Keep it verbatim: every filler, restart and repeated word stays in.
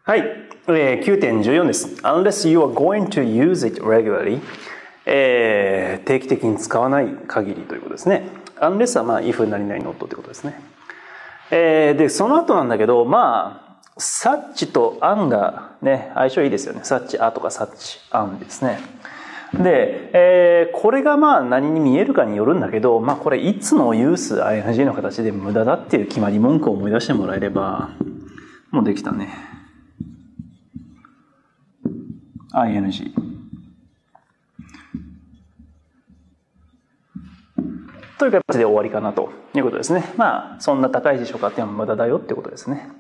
はい、えー、きゅうてんじゅうよん です。Unless you are going to use it regularly、えー、定期的に使わない限りということですね。Unless はまあ if 何々 not ってことですね。えー、で、その後なんだけど、まあ、such と an がね、相性いいですよね。such a とか such an ですね。で、えー、これがまあ何に見えるかによるんだけど、まあこれいつも use ing の形で無駄だっていう決まり文句を思い出してもらえれば、もうできたね。ing。という形で終わりかなということですね。まあ、そんな高い辞書買っても無駄だよってことですね。